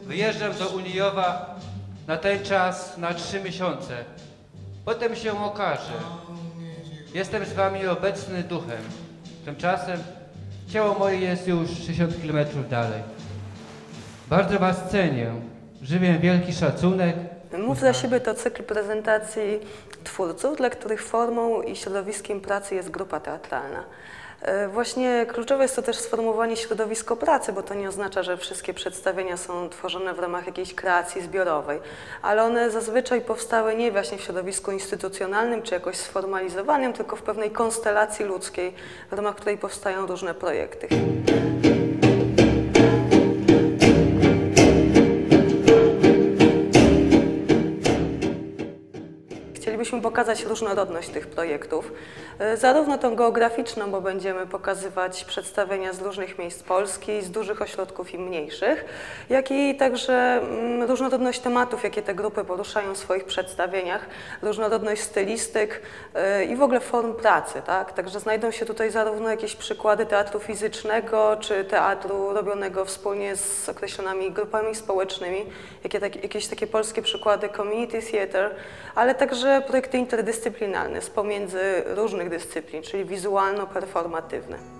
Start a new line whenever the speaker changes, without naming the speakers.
Wyjeżdżam do Unijowa na ten czas na 3 miesiące. Potem się okaże. Jestem z wami obecny duchem. Tymczasem ciało moje jest już 60 km dalej. Bardzo was cenię. Żywię wielki szacunek.
Mów za siebie to cykl prezentacji twórców, dla których formą i środowiskiem pracy jest grupa teatralna. Właśnie kluczowe jest to też sformułowanie środowisko pracy, bo to nie oznacza, że wszystkie przedstawienia są tworzone w ramach jakiejś kreacji zbiorowej, ale one zazwyczaj powstały nie właśnie w środowisku instytucjonalnym czy jakoś sformalizowanym, tylko w pewnej konstelacji ludzkiej, w ramach której powstają różne projekty. Chcielibyśmy pokazać różnorodność tych projektów, zarówno tą geograficzną, bo będziemy pokazywać przedstawienia z różnych miejsc Polski, z dużych ośrodków i mniejszych, jak i także różnorodność tematów, jakie te grupy poruszają w swoich przedstawieniach, różnorodność stylistyk i w ogóle form pracy, tak? Także znajdą się tutaj zarówno jakieś przykłady teatru fizycznego, czy teatru robionego wspólnie z określonymi grupami społecznymi, jakieś takie polskie przykłady community theatre, ale także projekty interdyscyplinarne z pomiędzy różnych dyscyplin, czyli wizualno-performatywne.